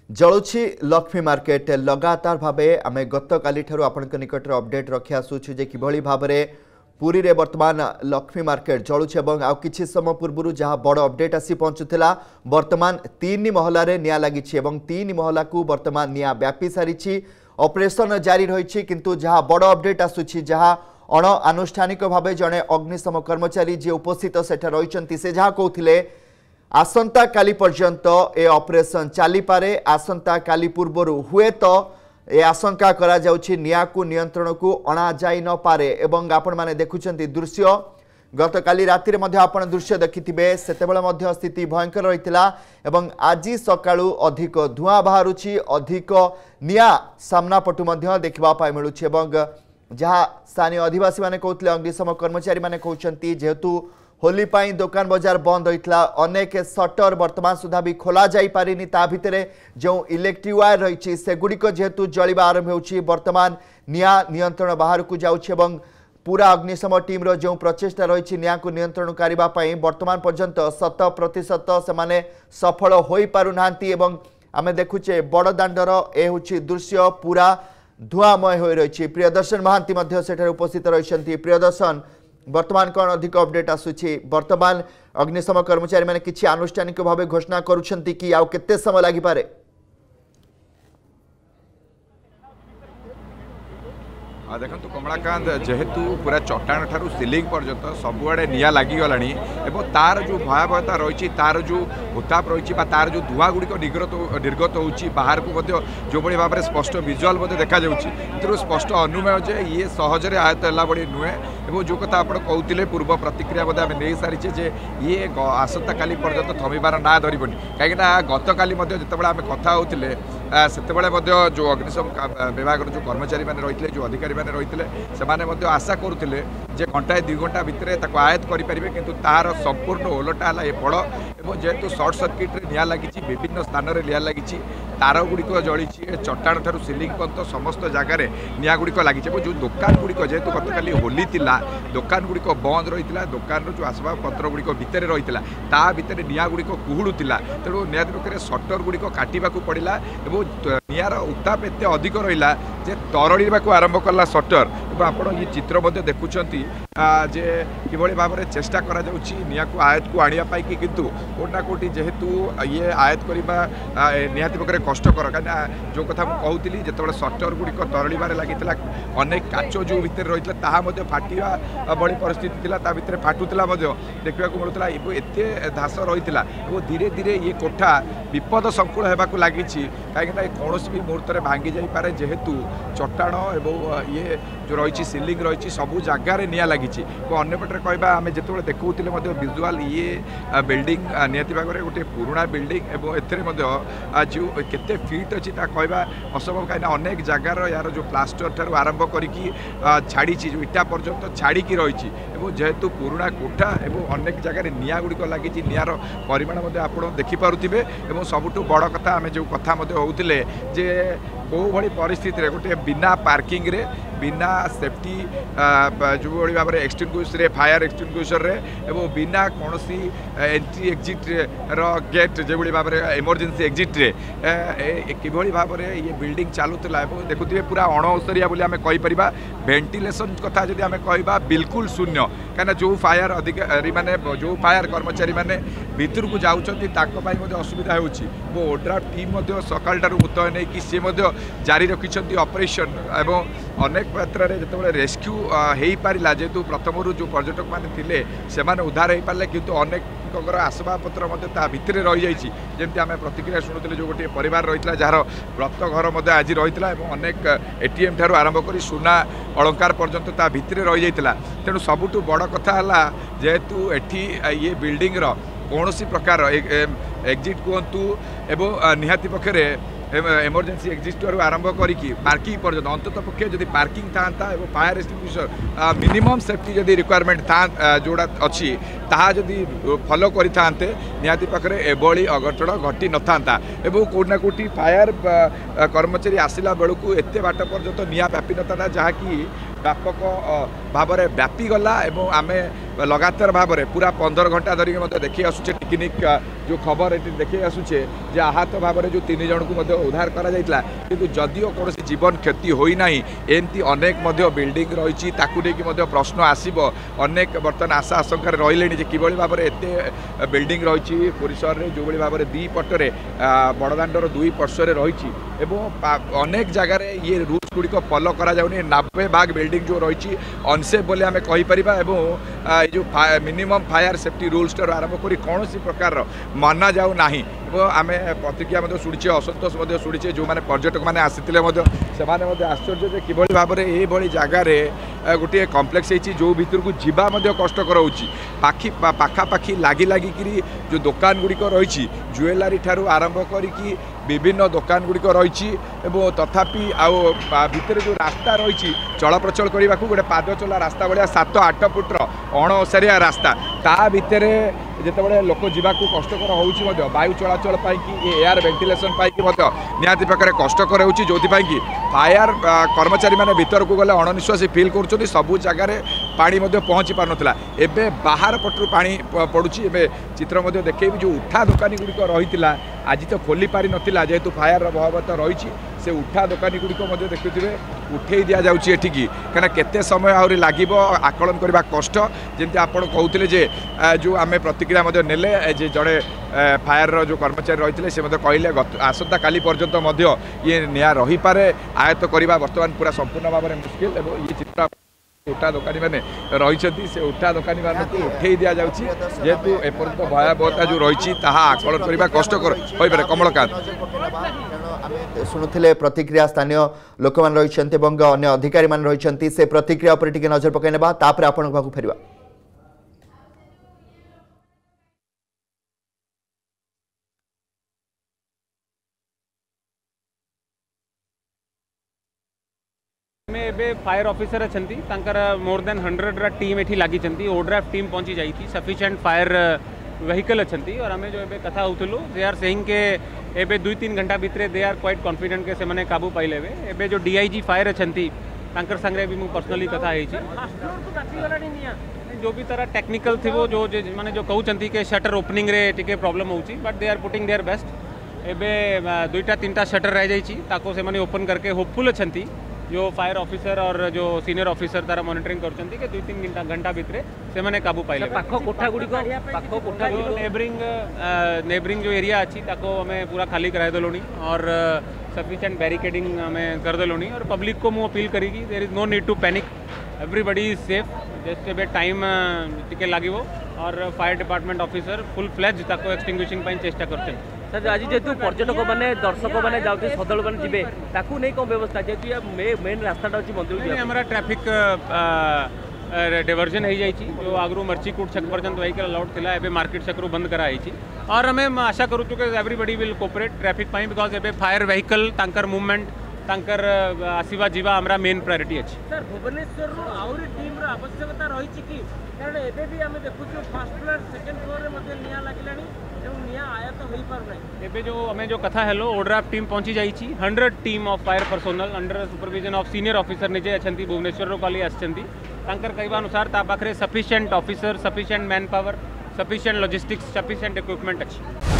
जलुछि Lakshmi market लगातार भावे आम गत काली आपण निकट अपडेट रखी आसुछु जे किभली भाबरे पुरी रे वर्तमान लक्ष्मी मार्केट जलुछि एवं आउ किछि समय पूर्व जहाँ बड़ अपडेट आसी पहुंचुला वर्तमान 3 महला रे निया लागिछि एवं 3 महला को वर्तमान निया व्यापी सारिछि ऑपरेशन जारी रही किंतु जहाँ बड़ अपडेट आसुछि जहाँ अण आनुष्ठानिक भावे जड़े अग्निशम कर्मचारी जी उपस्थित सेठा रही से जहाँ कहते आसंता काली पर्यंत ए ऑपरेशन चली पारे आसंता काली पूर्वर हुए तो ए आशंका करा जाउछि निया को नियंत्रण को अणा जाई न पारे एवं आपण माने देखुछंती दृश्य गत काली राति रे मध्य आपण दृश्य देखिथिबे सेतेबेले मध्य स्थिति भयंकर रहितला एवं आजि सकाळु अधिक धुआं बाहरुछि अधिक निया सामना पटु मध्य देखिबा पाइ मिलुछि एवं जहाँ स्थानीय अधिवासी माने कहउतले अग्निशम कर्मचारी माने कहउछंती जेहेतु होली पाई दुकान बजार बंद होता अनेक सटर वर्तमान सुधा भी खोल जाई पारिनी ता भितरे जो इलेक्ट्रिक वायर रही से गुड़िक जेहेतु जलिबा आरंभ होछि वर्तमान निया नियंत्रण बाहर को जाउछि एवं पूरा अग्निशम टीम रो जो प्रचेष्टा रही निया को नियंत्रण करबा पई वर्तमान पर्यंत 100% से माने सफल होई पारु नांती एवं आमे देखुचे बड़ दांडर ए होछि दृश्य पूरा धुआमय होई रही प्रियदर्शन महांती मध्य सेठार उपस्थित रहिसंती प्रियदर्शन वर्तमान कौन अधिक अपडेट आसुछि वर्तमान अग्निशम कर्मचारी माने किछि आनुष्ठानिक भावे घोषणा करूछंती कि आउ केते समय लागि पारे देखो कमलाकांत जेहेतु पूरा चट्टाण ठारू सिलिंग पर्यंत सबुआड़े निया लगिगलानी एवं तार जो भयावहता रही तार जो उताप रही तार जो धुआं गुड़िक निर्गत होची बाहर को जो भाई भाव में स्पष्ट विजुआल देखा जाऊँगी स्पष्ट अनुमेय जे ये सहजरे आयत है भाई नुहे और जो कथा आप कहते पूर्व प्रतिक्रिया आम नहीं सारीचे जे ये आसंता काली पर्यंत थमिबार ना धरबनी कहीं गत काली जिते आम कथा होते से जो अग्निशम विभाग जो कर्मचारी मैंने रही जो अधिकारी मैंने रही से आशा करुले जे घंटाए 2 घंटा भितर आयत करेंगे किंतु तार संपूर्ण ओलटा है ये बड़ और जेहेतु सर्ट सर्किट रे निया लगी विभिन्न स्थान में निया लगी तार गुड़िक जली चट्टाण ठारू सिलिंग पर्यंत समस्त जगार निया गुड़िक लगी जो दुकान गुड़िक जेहेतु गत काली होली थिला दुकान गुड़िक बंद रही दुकान जो आसबाब पत्र गुड़िक भितर रही ता भितर निया गुड़िक कुहुड़ुला तेणु निहाती पक्षे सटर गुड़िक काटा पड़ा और नियार उत्ताप एत अधिक रहा जे तरड़ा आरंभ कला सटर आप ये चित्र देखुंट जे किभली भाव में चेष्टा करा जाउछि निया को आयत को आनिया कि किंतु कोटा कोटी जेहेतु ये आयत करवा निहाती पक्षे कष्टकर कहीं जो कथा कहूली जिते सटर गुड़िक तरड़बार लगी अनेक काच जो भितर रही है फाटा भली परिस्थिति था भितर फाटुला देखा मिलूला एत धास रही है धीरे धीरे ये कोठा विपद संकुल होगा लगी कहीं कौन भी मुहूर्त में भांगी जापे जेहेतु चट्टाण एवं ये जो रही सिलिंग रही सबू जगार निया लगी अंपटे कहवा आम जो देखते विजुआल ये बिल्डिंग निहाती भाव में गोटे पुराणा बिल्डिंग और जो केते फीट अच्छी कहवा असंभव कहीं अनेक जगार यार जो प्लास्टर ठार आरंभ करके छाड़ी जो इटा पर्यंत छाड़ी रही जेहेतु पुराणा कोठा और अनेक जगह निया गुड़िक लगी नियार परिमाण आप देखिपे और सबुठ बड़ कथा आम जो कथा होते जे कौ भाई परिस्थिति गोटे बिना पार्किंग रे बिना सेफ्टी जो भाई भाव में एक्सटिंग्विश फायर एक्सटिंग्विशर एवं बिना कौन एंट्री एक्जिट गेट जो भाव में इमरजेंसी एक्जिट किभली भाव में ये बिल्डिंग चलूला देखुए पूरा अणओसरिया बोली आम कहीपर वेंटिलेशन कथा जब आम कह बिल्कुल शून्य कहीं जो फायर अधिकारी मैंने जो फायर कर्मचारी मैंने भितर को जाऊँच असुविधा हो ओड्राफ्ट टीम सकाल मुतयन होगी सी जारी रखिंट ऑपरेशन एवं अनेक मात्रा जो रेस्क्यू हो पारा जेहेतु प्रथम जो पर्यटक मैंने थे से उद्धार हो पारे किंतु अनेक आसबाब पत्र भितर रही जाइए जमी आम प्रतिक्रिया शुणुले जो गोटे परिवार रही जार व्रत घर आज रही है अनेक एटीएम ठार आरंभ कर सुना अलंकार पर्यंत भितर रही जाता तेणु सबुठ बड़ कथा है जेहेतु एटी ये बिल्डिंग कौन प्रकार एक्जिट कहतु एवं निहाती पक्षे इमरजेंसी एक्जिट आरंभ करके पार्किंग पर्यटन अंतत पक्षे जब पार्किंग था फायर एक्सटिंग्विशर मिनिमम सेफ्टी जब रिक्वायरमेंट था जोड़ा अच्छी ताहा जदि फॉलो करते निहाती पाखे एभली अघटन घटी न था कौटना कौटी फायर कर्मचारी आसला बेलू एत बाट पर्यंत निया व्यापी न था जहाँकि व्यापक भाव में व्यापीगला और आम लगातार भाव में पूरा 15 घंटा धरिक देखी आसुचे टेक्निक जो खबर ये देखी आसुचे जे आहत भाव में जो 3 जन को उद्धार करा जाइतला किंतु जदिओ कौन जीवन क्षति होना एमती अनेक बिल्डिंग रही प्रश्न आसब अनेक बर्तमान आशा आशंकार रही कि भाव में एत बिल्डिंग रही परिसर में जो भाव में दी पटरे बड़दाण्डर 2 पार्श्वर रही अनेक जगार ये रूल्स गुड़िक फॉलो करा जाउनी 90 बिल्डिंग जो रही अनसेफ बोले आम कहीपर जो मिनिमम फायर सेफ्टी रूल्स ठार आरंभ कर कौन प्रकार माना जाऊ ना आम प्रतिक्रिया शुणिचे असंतोष शुणिचे जो मैंने पर्यटक मैंने आसीते आश्चर्य कि भाव में ये जगार गोटे कम्प्लेक्स जो भीतर को जीवा कष्टकर होची पाखापाखि लगी लगिकी जो दुकान गुड़िक रही ज्वेलरी ठारू आरंभ करी विभिन्न दुकान गुड़िक रही तथापि भितर जो रास्ता रही चल प्रचल करने को गोटे पाद चला रास्ता भाया 7-8 फुट्र अणओसारिया रास्ता ता भितर जिते लोक जावाक कष्टकर हो वायु चलाचल पाई एयर वेंटिलेशन पाई निहाती प्रकार कष्टकर हो जो फायर कर्मचारी मैंने भीतर को गले अणनिश्वासी फिल कर सबू जगार पानी पहुँची पार नाला एवं बाहर पटू पानी पड़ुची चित्र देखी जो उठा दुकानी गुड़िक रही आज तो खोली पारि नथिला जेहेतु फायर भयावहता रही से उठा दुकानी गुड़िक देखुए उठे दि जाऊँगी एठिकी कहीं केते समय आहरी लगे आकलन करने कष्ट जमी आप कहते जो आम प्रतिक्रिया नेले जे जड़े फायर जो कर्मचारी रही से कहले आसंता काली पर्यंत ये निया रही पारे आयत्त करवा बर्तमान पूरा संपूर्ण भाव में मुस्किल और ये चित्र उठा दुकानी मैंने रही से उठा दुकानी मानक उठे दि जाऊँगी जेहेतु एपर्यंत भयावहता जो रही आकलन करने कष्टकर हो पारे कमलकांत शुणुले प्रतिक्रिया स्थानीय लोक मैंने रही अन्य अधिकारी मैंने रही से प्रतिक्रिया पर टिके नजर पकईने आपण पाक फेरवा फायर ऑफिसर अच्छा मोर देन 100 टीम एठी लगी ओड्राफ टीम पहुंची जाई सफिशिएंट फायर व्हीकल अच्छा और आम जो ए कथा होलु दे आर सेइंग के एबे 2-3 घंटा भितर दे आर क्वाइट कॉन्फिडेंट के से काबू पाइले एबे जो डीआईजी फायर अच्छा संगे भी मुझे पर्सनली कथा जो भी तरह टेक्निकल थी वो जो माने जो कहते कि शटर ओपनिंग रे टिके प्रॉब्लम होची but they are putting their best एबे 2-3 शटर रह जाइए से माने ओपन करके होपफुल अच्छा जो फायर ऑफिसर और जो सीनियर ऑफिसर तारा मॉनिटरिंग करछंती के 2-3 घंटा भितर से माने काबू पाइले पाखो कोठा गुडी को नेबरिंग जो एरिया अच्छी ताको हमें पूरा खाली कराई देलोनी और सफिशिएंट बैरिकेडिंग हमें कर देलोनी और पब्लिक को मु अपील करी कि there is no need to panic everybody is safe just एबे टाइम टिके लागिवो और fire department officer full fledge ताको एक्सटिंग्विशिंग पई चेष्टा करछन सर आज जेतु पर्यटक मैंने दर्शक मैंने जाते सदल मैंने जी ताकू नहीं कौन व्यवस्था जेतु मेन रास्ता अच्छी मंदिर हमारा ट्रैफिक डायवर्जन हो जाए जो आगु मर्चीकूट छक पर्यंत व्हीकल अलाउड थिला एबे मार्केट छकरू बंद कराई और हमें आशा करूँ कि एवरीबडी विल कोऑपरेट ट्रैफिक पाई बिकॉज एबे फायर व्हीकल तांकर मूवमेंट तांकर आसीबा जीवा हमरा मेन प्रायोरिटी अच्छी सर भुवनेश्वर आउरी टीम रो आवश्यकता रही कि कारण एबे भी हमें देखु फर्स्ट फ्लोर सेकंड फ्लोर रे मध्ये निया लागिलानी एवं निया आया तो होई पार नै एबे जो हमें जो कथा हेलो ओड्राफ टीम पहुंची जाई छी 100 team of fire personnel under supervision of senior officer निजे अछंती भुवनेश्वर रो काली आछंती तांकर कहवा अनुसार ता पाखरे sufficient officer sufficient man power sufficient logistics sufficient equipment अच्छी